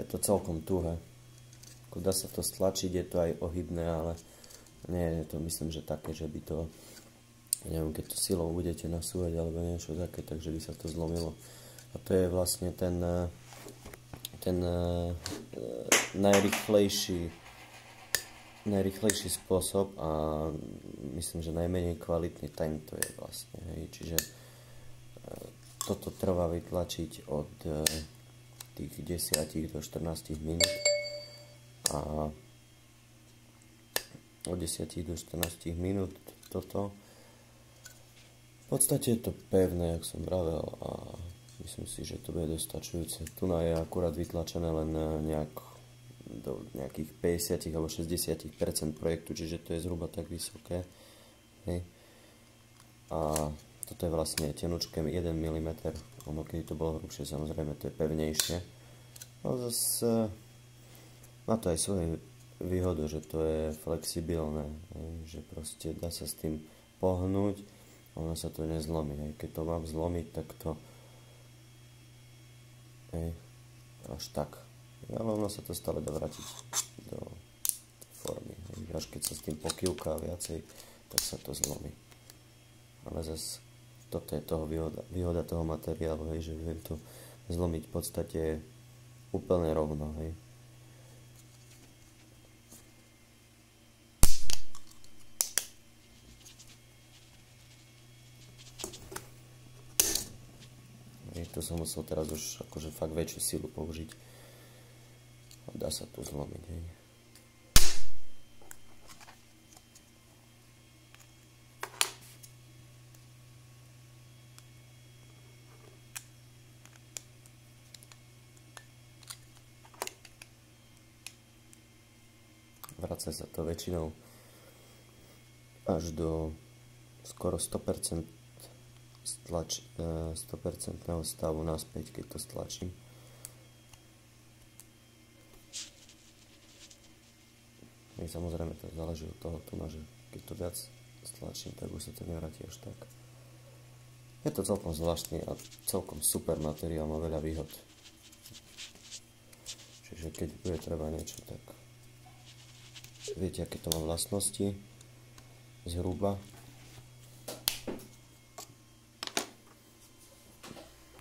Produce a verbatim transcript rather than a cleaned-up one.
je to celkom tuhé. Dá sa to stlačiť, je to aj ohybné, ale nie je to, myslím, že také, že by to, neviem, keď to silou budete nasúvať alebo niečo také, takže by sa to zlomilo. A to je vlastne ten, ten najrýchlejší, najrýchlejší spôsob a myslím, že najmenej kvalitný tento je vlastne. Hej. Čiže toto trvá vytlačiť od tých desať do štrnásť minút. A od desať do štrnásť minút toto. V podstate je to pevné, jak som vravel, a myslím si, že to bude dostačujúce. Tu je akurát vytlačené len nejak do nejakých päťdesiat alebo šesťdesiat percent projektu, čiže to je zhruba tak vysoké. Hej. A toto je vlastne tenučké jeden milimeter. Ono, keď to bolo hrubšie, samozrejme, to je pevnejšie. No zase má to aj svoje výhody, že to je flexibilné, že proste dá sa s tým pohnúť, ono sa to nezlomí. Keď to mám zlomiť, tak to hej, až tak. Ale ono sa to stále dá vrátiť do formy. Až keď sa s tým pokývka viacej, tak sa to zlomí. Ale zase toto je toho výhoda, výhoda toho materiálu, hej, že viem to zlomiť v podstate úplne rovno. Hej. Tu som musel teraz už akože fakt väčšiu silu použiť a dá sa tu zlomiť. Hej. Vracia sa to väčšinou až do skoro sto percent Stlač, sto percent stavu naspäť, keď to stlačím. I samozrejme to záleží od toho, že keď to viac stlačím, tak už sa to nevráti až tak. Je to celkom zvláštny a celkom super materiál, má veľa výhod. Čiže keď bude treba niečo, tak viete, aké to má vlastnosti zhruba.